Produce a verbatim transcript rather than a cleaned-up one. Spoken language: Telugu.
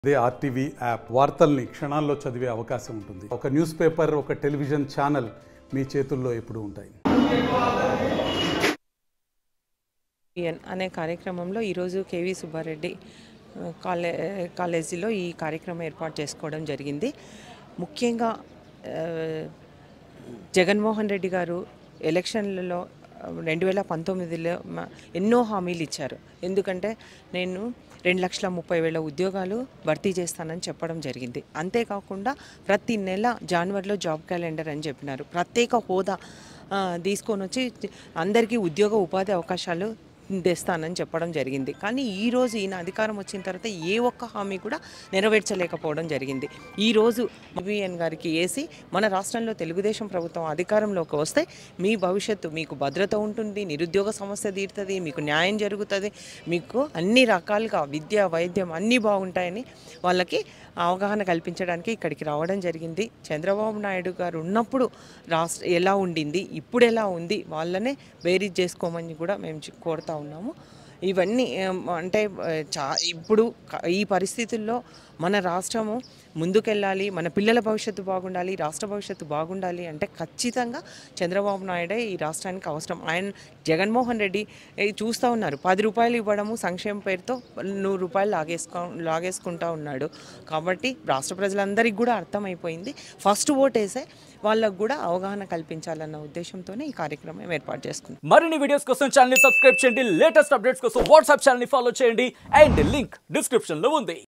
అదే ఆర్టీవీ యాప్ వార్తల్ని క్షణాల్లో చదివే అవకాశం ఉంటుంది. ఒక న్యూస్ పేపర్, ఒక టెలివిజన్ ఛానల్ మీ చేతుల్లో ఎప్పుడూ ఉంటాయి. అనే కార్యక్రమంలో ఈరోజు కేవీ సుబ్బారెడ్డి కాలే కాలేజీలో ఈ కార్యక్రమం ఏర్పాటు చేసుకోవడం జరిగింది. ముఖ్యంగా జగన్మోహన్ రెడ్డి గారు ఎలక్షన్లలో రెండు వేల పంతొమ్మిదిలో ఎన్నో హామీలు ఇచ్చారు. ఎందుకంటే నేను రెండు లక్షల ముప్పై వేల ఉద్యోగాలు భర్తీ చేస్తానని చెప్పడం జరిగింది. అంతేకాకుండా ప్రతి నెల జనవరిలో జాబ్ క్యాలెండర్ అని చెప్పినారు. ప్రత్యేక హోదా తీసుకొని వచ్చి అందరికీ ఉద్యోగ ఉపాధి అవకాశాలు తెస్తానని చెప్పడం జరిగింది. కానీ ఈరోజు ఈయన అధికారం వచ్చిన తర్వాత ఏ ఒక్క హామీ కూడా నెరవేర్చలేకపోవడం జరిగింది. ఈరోజు వివిఎన్ గారికి వేసి మన రాష్ట్రంలో తెలుగుదేశం ప్రభుత్వం అధికారంలోకి వస్తే మీ భవిష్యత్తు, మీకు భద్రత ఉంటుంది, నిరుద్యోగ సమస్య తీరుతుంది, మీకు న్యాయం జరుగుతుంది, మీకు అన్ని రకాలుగా విద్య, వైద్యం అన్నీ బాగుంటాయని వాళ్ళకి అవగాహన కల్పించడానికి ఇక్కడికి రావడం జరిగింది. చంద్రబాబు నాయుడు గారు ఉన్నప్పుడు రాష్ట్ర ఎలా ఉండింది, ఇప్పుడు ఎలా ఉంది, వాళ్ళనే బేరీజ్ చేసుకోమని కూడా మేము కోరుతా ఉన్నాము. ఇవన్నీ అంటే చా ఇప్పుడు ఈ పరిస్థితుల్లో మన రాష్ట్రము ముందుకెళ్ళాలి, మన పిల్లల భవిష్యత్తు బాగుండాలి, రాష్ట్ర భవిష్యత్తు బాగుండాలి అంటే ఖచ్చితంగా చంద్రబాబు నాయుడే ఈ రాష్ట్రానికి అవసరం. ఆయన జగన్మోహన్ రెడ్డి చూస్తూ ఉన్నారు, పది రూపాయలు ఇవ్వడము సంక్షేమ పేరుతో నూరు రూపాయలు లాగేసుకో లాగేసుకుంటా ఉన్నాడు. కాబట్టి రాష్ట్ర ప్రజలందరికీ కూడా అర్థమైపోయింది. ఫస్ట్ ఓటేసే వాళ్ళకు కూడా అవగాహన కల్పించాలన్న ఉద్దేశంతోనే ఈ కార్యక్రమం ఏర్పాటు చేసుకుంటాం. మరిన్ని వీడియోస్ కోసం ఛానల్ ని సబ్స్క్రైబ్ చేయండి, లేటెస్ట్ అప్డేట్స్ కోసం వాట్సాప్ ఛానల్ ని ఫాలో చేయండి అండ్ లింక్ డిస్క్రిప్షన్ లో ఉంది.